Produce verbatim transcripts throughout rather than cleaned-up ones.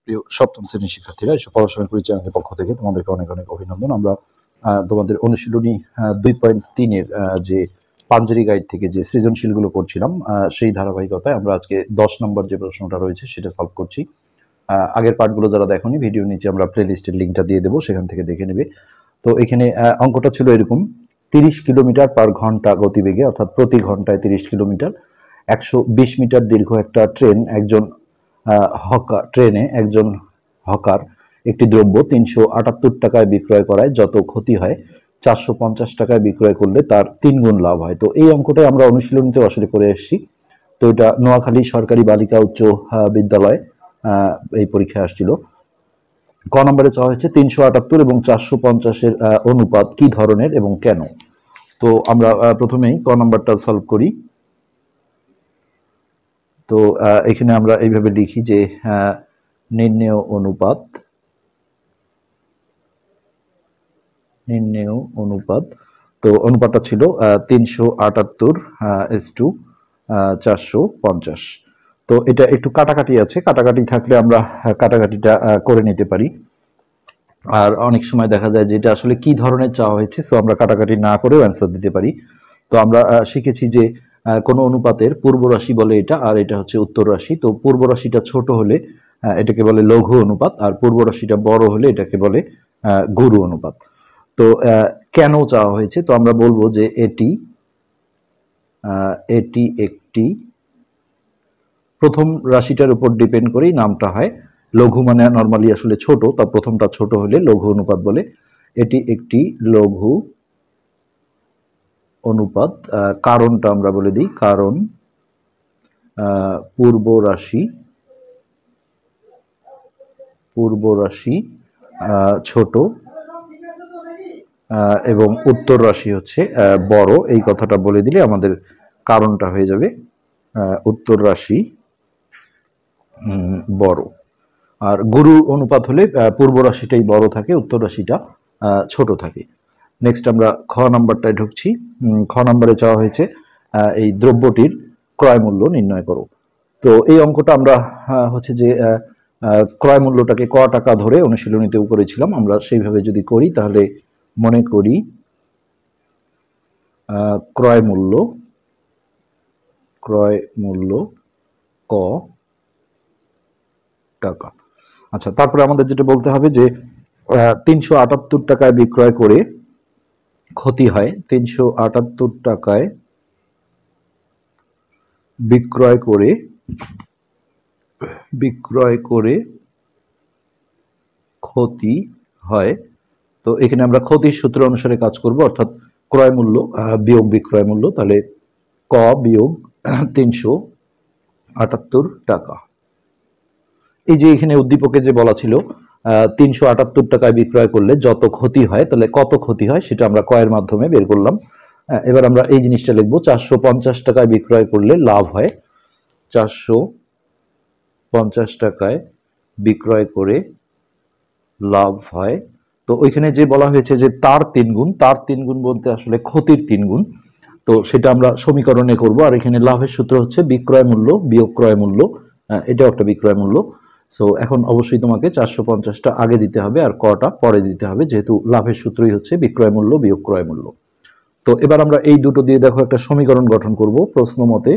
প্রিয় সপ্তম শ্রেণীর শিক্ষার্থীরা, এসব পড়াশোনার পরিচয় চ্যানেলের পক্ষ থেকে তোমাদেরকে অনেক অনেক অভিনন্দন। আমরা তোমাদের অনুশীলনী দুই পয়েন্ট তিনের যে পাঞ্জেরি গাইড থেকে যে সৃজনশীলগুলো করছিলাম সেই ধারাবাহিকতায় আমরা আজকে দশ নম্বর যে প্রশ্নটা রয়েছে সেটা সলভ করছি। আগের পার্টগুলো যারা দেখোনি, ভিডিও নিচে আমরা প্লে লিস্টের লিঙ্কটা দিয়ে দেবো, সেখান থেকে দেখে নেবে। তো এখানে অঙ্কটা ছিল এরকম: তিরিশ কিলোমিটার পার ঘন্টা গতিবেগে, অর্থাৎ প্রতি ঘন্টায় তিরিশ কিলোমিটার, একশো বিশ মিটার দীর্ঘ একটা ট্রেন একজন হকার ট্রেনে একজন হকার একটি দ্রব্য তিনশো আটাত্তর টাকায় বিক্রয় করায় যত ক্ষতি হয় চারশো পঞ্চাশ টাকায় বিক্রয় করলে তার তিন গুণ লাভ হয়। তো এই অঙ্কটাই আমরা অনুশীলনীতে আসলে করে এসেছি। তো এটা নোয়াখালী সরকারি বালিকা উচ্চ বিদ্যালয় এই পরীক্ষায় আসছিল। ক নম্বরে চাওয়া হয়েছে তিনশো আটাত্তর এবং চারশো পঞ্চাশের অনুপাত কি ধরনের এবং কেন। তো আমরা প্রথমেই ক নম্বরটা সলভ করি। তো এখানে আমরা এইভাবে লিখি যে নির্ণেয় অনুপাত নির্ণেয় অনুপাত তো অনুপাতটা ছিল তিনশো আটাত্তর এস টু চারশো পঞ্চাশ। তো এটা একটু কাটাকাটি আছে, কাটাকাটি থাকলে আমরা কাটাকাটিটা করে নিতে পারি। আর অনেক সময় দেখা যায় যে এটা আসলে কি ধরনের চাওয়া হয়েছে, সো আমরা কাটাকাটি না করেও অ্যান্সার দিতে পারি। তো আমরা শিখেছি যে কোনো অনুপাতের পূর্ব রাশি বলে এটা, আর এটা হচ্ছে উত্তর রাশি। তো পূর্ব রাশিটা ছোট হলে এটাকে বলে লঘু অনুপাত, আর পূর্ব রাশিটা বড় হলে এটাকে বলে গুরু অনুপাত। তো কেন চাওয়া হয়েছে, তো আমরা বলবো যে এটি এটি একটি প্রথম রাশিটার উপর ডিপেন্ড করেই নামটা হয়। লঘু মানে নর্মালি আসলে ছোট, তা প্রথমটা ছোট হলে লঘু অনুপাত বলে। এটি একটি লঘু অনুপাত, কারণটা আমরা বলে দিই, কারণ পূর্ব রাশি পূর্ব রাশি ছোট এবং উত্তর রাশি হচ্ছে বড়। এই কথাটা বলে দিলে আমাদের কারণটা হয়ে যাবে উত্তর রাশি বড়। আর গুরু অনুপাত হলে পূর্ব রাশিটাই বড় থাকে, উত্তর রাশিটা ছোট থাকে। নেক্সট আমরা খ নাম্বারটায় ঢুকছি। খ নাম্বারে চাওয়া হয়েছে এই দ্রব্যটির ক্রয় মূল্য নির্ণয় করো। তো এই অঙ্কটা আমরা হচ্ছে যে ক্রয় মূল্যটাকে ক টাকা ধরে অনুশীলনীতেও করেছিলাম। আমরা সেইভাবে যদি করি তাহলে মনে করি ক্রয় মূল্য ক্রয় মূল্য ক টাকা। আচ্ছা, তারপরে আমাদের যেটা বলতে হবে যে তিনশো আটাত্তর টাকায় বিক্রয় করে ক্ষতি হয়, তিনশো আটাত্তর টাকায় বিক্রয় করে বিক্রয় করে ক্ষতি হয়। তো এখানে আমরা ক্ষতির সূত্র অনুসারে কাজ করব, অর্থাৎ ক্রয় মূল্য বিয়োগ বিক্রয় মূল্য। তাহলে ক বিয়োগ তিনশো আটাত্তর টাকা। এই যে এখানে উদ্দীপকে যে বলা ছিল তিনশো আটাত্তর টাকায় বিক্রয় করলে যত ক্ষতি হয়, তাহলে কত ক্ষতি হয় সেটা আমরা কয়ের মাধ্যমে বের করলাম। এবার আমরা এই জিনিসটা লিখবো, চারশো পঞ্চাশ টাকায় বিক্রয় করলে লাভ হয়, চারশো পঞ্চাশ টাকায় বিক্রয় করে লাভ হয়। তো ওইখানে যে বলা হয়েছে যে তার তিন গুণ, তার তিন গুণ বলতে আসলে ক্ষতির তিন গুণ। তো সেটা আমরা সমীকরণে করব। আর এখানে লাভের সূত্র হচ্ছে বিক্রয় মূল্য বিয়োগ ক্রয় মূল্য, এটাও একটা বিক্রয় মূল্য। সো এখন অবশ্যই তোমাকে চারশো পঞ্চাশটা আগে দিতে হবে আর কটা পরে দিতে হবে, যেহেতু লাভের সূত্রই হচ্ছে বিক্রয় মূল্য বিয়োগ ক্রয় মূল্য। তো এবার আমরা এই দুটো দিয়ে দেখো একটা সমীকরণ গঠন করব প্রশ্ন মতে।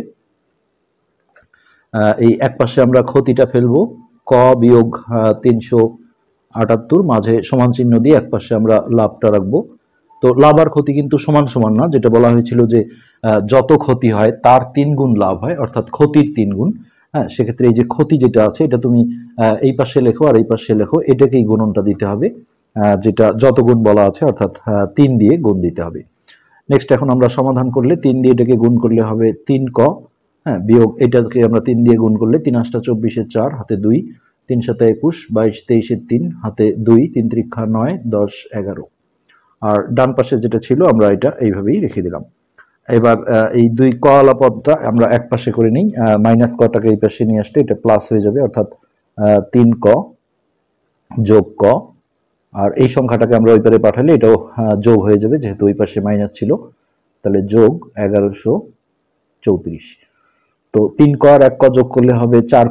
এই এক পাশে আমরা ক্ষতিটা ফেলবো, ক বিয়োগ তিনশো আটাত্তর, মাঝে সমান চিহ্ন দিয়ে এক পাশে আমরা লাভটা রাখবো। তো লাভ আর ক্ষতি কিন্তু সমান সমান না, যেটা বলা হয়েছিল যে যত ক্ষতি হয় তার তিন গুণ লাভ হয়, অর্থাৎ ক্ষতির তিন গুণ। হ্যাঁ, সেক্ষেত্রে এই যে ক্ষতি যেটা আছে এটা তুমি এই পাশে লেখো আর এই পাশে লেখো, এটাকেই গুণনটা দিতে হবে, যেটা যত গুণ বলা আছে, অর্থাৎ তিন দিয়ে গুণ দিতে হবে। নেক্সট এখন আমরা সমাধান করলে তিন দিয়ে এটাকে গুণ করলে হবে তিন ক, হ্যাঁ, বিয়োগ এটাকে আমরা তিন দিয়ে গুণ করলে তিন আটটা চব্বিশের চার, হাতে দুই, তিন সাথে একুশ, বাইশ তেইশের তিন, হাতে দুই, তিন ত্রিক্ষা নয়, দশ এগারো। আর ডান পাশে যেটা ছিল আমরা এটা এইভাবেই রেখে দিলাম। এবার এই দুই ক আলা পদটা আমরা এক পাশে করে নিই, মাইনাস কটাকে এই পাশে নিয়ে আসলে এটা প্লাস হয়ে যাবে, অর্থাৎ তিন ক যোগ ক, আর এই সংখ্যাটাকে আমরা ওই পারে পাঠালে এটাও যোগ হয়ে যাবে, যেহেতু ওই পাশে মাইনাস ছিল। তাহলে যোগ এগারোশো চৌত্রিশ। তো তিন ক আর এক ক যোগ করলে হবে চার ক,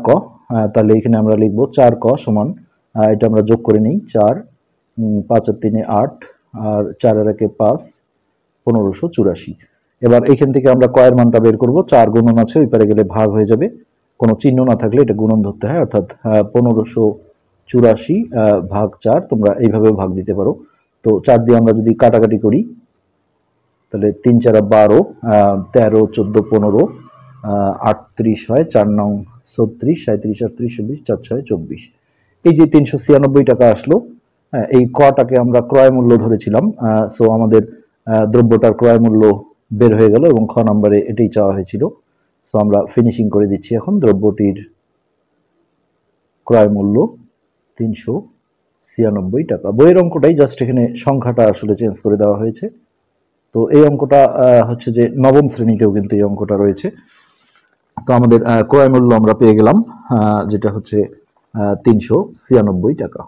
তাহলে এখানে আমরা লিখবো চার ক সমান, এটা আমরা যোগ করে নিই, চার পাঁচ আর তিনে আট আর চার আর একে পাঁচ, পনেরোশো চুরাশি। এবার এখান থেকে আমরা কয়ের মানটা বের করব, চার গুণন আছে ওই পারে গেলে ভাগ হয়ে যাবে, কোনো চিহ্ন না থাকলে এটা গুণন ধরতে হয়, অর্থাৎ পনেরোশো চুরাশি ভাগ চার, তোমরা এইভাবেও ভাগ দিতে পারো। তো চার দিয়ে আমরা যদি কাটাকাটি করি তাহলে তিন চারা বারো, তেরো চোদ্দ পনেরো, আটত্রিশ হয়, চার নং ছত্রিশ, সাঁত্রিশ আটত্রিশ চব্বিশ, চার ছয় চব্বিশ। এই যে তিনশো ছিয়ানব্বই টাকা আসলো, এই কটাকে আমরা ক্রয় মূল্য ধরেছিলাম, সো আমাদের দ্রব্যটার ক্রয় মূল্য বের হয়ে গেল এবং খ নম্বরে এটাই চাওয়া হয়েছিল। সো আমরা ফিনিশিং করে দিচ্ছি এখন। দ্রব্যটির ক্রয় মূল্য তিনশো ছিয়ানব্বই টাকা। বইয়ের অঙ্কটাই, জাস্ট এখানে সংখ্যাটা আসলে চেঞ্জ করে দেওয়া হয়েছে। তো এই অঙ্কটা হচ্ছে যে নবম শ্রেণীতেও কিন্তু এই অঙ্কটা রয়েছে। তো আমাদের ক্রয় মূল্য আমরা পেয়ে গেলাম, যেটা হচ্ছে তিনশো ছিয়ানব্বই টাকা।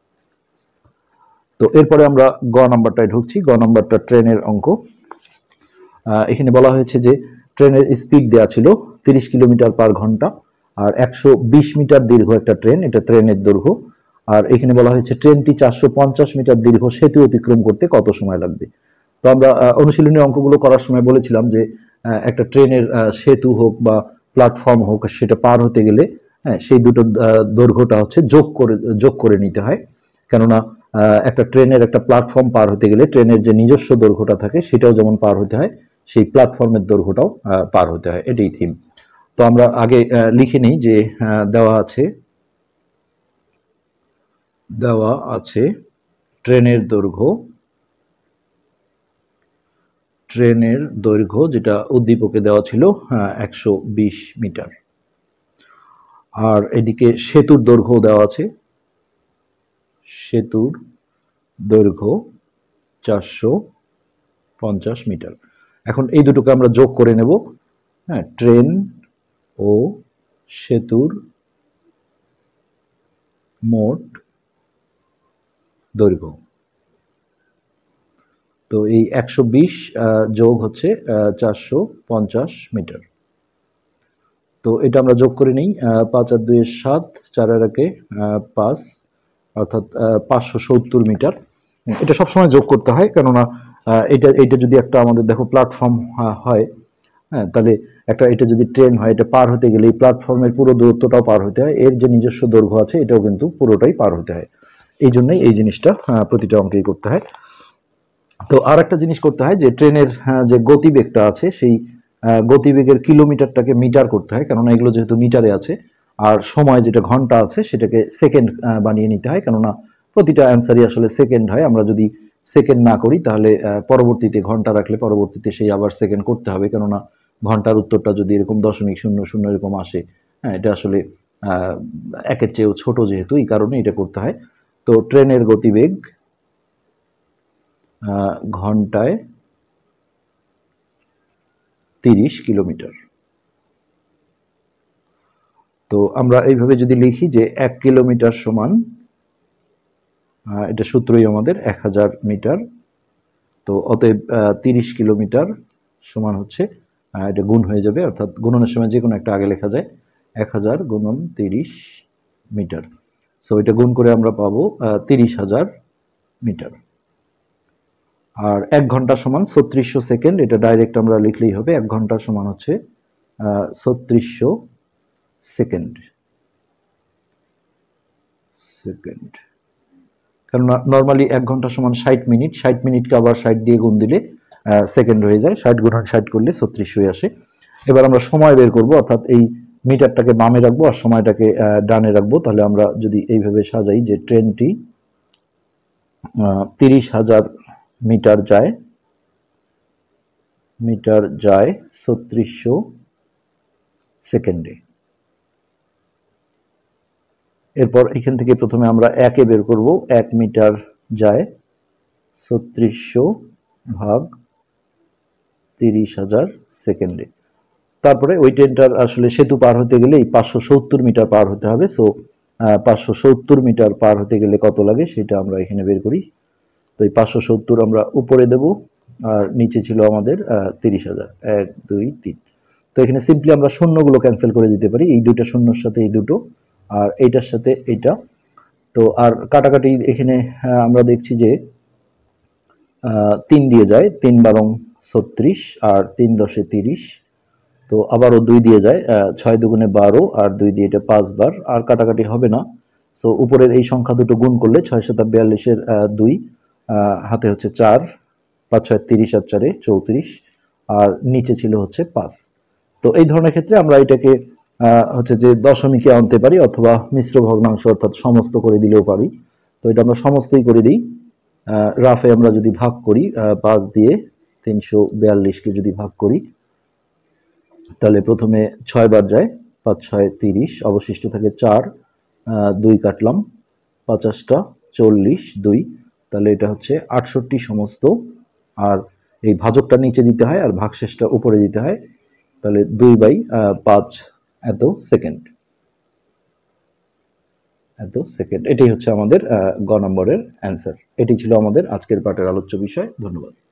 তো এরপরে আমরা গ নাম্বারটায় ঢুকছি। গ নাম্বারটা ট্রেনের অঙ্ক। এখানে বলা হয়েছে যে ট্রেনের স্পিড দেওয়া ছিল তিরিশ কিলোমিটার পার ঘন্টা আর একশো বিশ মিটার দীর্ঘ একটা ট্রেন, এটা ট্রেনের দৈর্ঘ্য। আর এখানে বলা হয়েছে ট্রেনটি চারশো পঞ্চাশ মিটার দীর্ঘ সেতু অতিক্রম করতে কত সময় লাগবে। তো আমরা অনুশীলনী অঙ্কগুলো করার সময় বলেছিলাম যে একটা ট্রেনের সেতু হোক বা প্ল্যাটফর্ম হোক, সেটা পার হতে গেলে হ্যাঁ সেই দুটো দৈর্ঘ্যটা হচ্ছে যোগ করে যোগ করে নিতে হয়। কেননা একটা ট্রেনের একটা প্ল্যাটফর্ম পার হতে গেলে ট্রেনের যে নিজস্ব দৈর্ঘ্যটা থাকে সেটাও যেমন পার হতে হয়, সেই প্ল্যাটফর্মের দৈর্ঘ্যটাও পার হতে হয়, এটাই থিম। তো আমরা আগে লিখে নিই যে দেওয়া আছে দেওয়া আছে ট্রেনের দৈর্ঘ্য ট্রেনের দৈর্ঘ্য যেটা উদ্দীপকে দেওয়া ছিল একশো বিশ মিটার। আর এদিকে সেতুর দৈর্ঘ্য দেওয়া আছে, সেতুর দৈর্ঘ্য চারশো পঞ্চাশ মিটার। এখন এই দুটোকে আমরা যোগ করে নেব। হ্যাঁ, ট্রেন ও সেতুর মোট দৈর্ঘ্য। তো এই একশো বিশ যোগ হচ্ছে চারশো পঞ্চাশ মিটার। তো এটা আমরা যোগ করে নিই, পাঁচ আর দুই সাত, চার আর একে পাঁচ, অর্থাৎ পাঁচশো সত্তর মিটার। এটা সবসময় যোগ করতে হয়, কেননা এটা এটা যদি একটা আমাদের দেখো প্ল্যাটফর্ম হয়, হ্যাঁ, তাহলে একটা এটা যদি ট্রেন হয়, এটা পার হতে গেলে এই প্ল্যাটফর্মের পুরো দূরত্বটাও পার হতে হয়, এর যে নিজস্ব দৈর্ঘ্য আছে এটাও কিন্তু পুরোটাই পার হতে হয়। এই জন্যই এই জিনিসটা প্রতিটা অঙ্কেই করতে হয়। তো আর একটা জিনিস করতে হয় যে ট্রেনের যে গতিবেগটা আছে সেই গতিবেগের কিলোমিটারটাকে মিটার করতে হয়, কেননা এগুলো যেহেতু মিটারে আছে। আর সময় যেটা ঘন্টা আছে সেটাকে সেকেন্ড বানিয়ে নিতে হয়, কেননা প্রতিটা অ্যান্সারই আসলে সেকেন্ড হয়। আমরা যদি সেকেন্ড না করি তাহলে পরবর্তীতে ঘন্টা রাখলে পরবর্তীতে সেই আবার সেকেন্ড করতে হবে, কেননা ঘন্টার উত্তরটা যদি এরকম দশমিক শূন্য শূন্য এরকম আসে, হ্যাঁ, এটা আসলে একের চেয়েও ছোট, যেহেতু এই কারণে এটা করতে হয়। তো ট্রেনের গতিবেগ ঘন্টায় তিরিশ কিলোমিটার। তো আমরা এইভাবে যদি লিখি যে এক কিলোমিটার সমান, এটা সূত্রই আমাদের এক হাজার মিটার। তো অতএব তিরিশ কিলোমিটার সমান হচ্ছে, এটা গুণ হয়ে যাবে, অর্থাৎ গুণনের সময় যে কোনো একটা আগে লেখা যায়, এক হাজার গুণন তিরিশ মিটার। সো এটা গুণ করে আমরা পাবো তিরিশ হাজার মিটার। আর এক ঘন্টা সমান ছত্রিশশো সেকেন্ড, এটা ডাইরেক্ট আমরা লিখলেই হবে। এক ঘন্টা সমান হচ্ছে ছত্রিশশো সেকেন্ড সেকেন্ড কারণ নর্মালি এক ঘন্টা সমান ষাট মিনিট, ষাট মিনিটকে আবার ষাট দিয়ে গুণ দিলে সেকেন্ড হয়ে যায়, ষাট গুণন ষাট করলে ছত্রিশশোই আসে। এবার আমরা সময় বের করব, অর্থাৎ এই মিটারটাকে বামে রাখবো আর সময়টাকে ডানে রাখবো। তাহলে আমরা যদি এইভাবে সাজাই যে ট্রেনটি তিরিশ হাজার মিটার যায় মিটার যায় ছত্রিশশো সেকেন্ডে। এরপর এখান থেকে প্রথমে আমরা একে বের করব, এক মিটার যায় ছত্রিশশো ভাগ তিরিশ হাজার সেকেন্ডে। তারপরে ওই ট্রেনটার আসলে সেতু পার হতে গেলে এই পাঁচশো সত্তর মিটার পার হতে হবে। সো পাঁচশো সত্তর মিটার পার হতে গেলে কত লাগে সেটা আমরা এখানে বের করি। তো এই পাঁচশো সত্তর আমরা উপরে দেব আর নিচে ছিল আমাদের তিরিশ হাজার, এক দুই তিন। তো এখানে সিম্পলি আমরা শূন্যগুলো ক্যান্সেল করে দিতে পারি, এই দুইটা শূন্যর সাথে এই দুটো আর এইটার সাথে এইটা। তো আর কাটাকাটি এখানে আমরা দেখছি যে তিন দিয়ে যায়, তিন বারং ছত্রিশ আর তিন দশে তিরিশ। তো আবারও দুই দিয়ে যায়, ছয় দুগুণে বারো আর দুই দিয়ে এটা পাঁচবার, আর কাটাকাটি হবে না। সো উপরের এই সংখ্যা দুটো গুণ করলে ছয় সাত বিয়াল্লিশের দুই, হাতে হচ্ছে চার, পাঁচ ছয় তিরিশ আর চারে চৌত্রিশ, আর নিচে ছিল হচ্ছে পাঁচ। তো এই ধরনের ক্ষেত্রে আমরা এটাকে হচ্ছে যে দশমিকে আনতে পারি অথবা মিশ্র ভগ্নাংশ অর্থাৎ সমস্ত করে দিলেও পারি। তো এটা আমরা সমস্তই করে দিই। রাফে আমরা যদি ভাগ করি, পাঁচ দিয়ে তিনশো বিয়াল্লিশকে যদি ভাগ করি, তাহলে প্রথমে ছয় বার যায়, পাঁচ ছয় তিরিশ, অবশিষ্ট থাকে চার, দুই কাটলাম, পঞ্চাশটা চল্লিশ, দুই, তাহলে এটা হচ্ছে আটষট্টি সমস্ত। আর এই ভাজকটা নিচে দিতে হয় আর ভাগশেষটা উপরে দিতে হয়, তাহলে দুই বাই পাঁচ এত সেকেন্ড, এত সেকেন্ড। এটাই হচ্ছে আমাদের গ নম্বরের অ্যান্সার। এটি ছিল আমাদের আজকের পাঠের আলোচ্য বিষয়। ধন্যবাদ।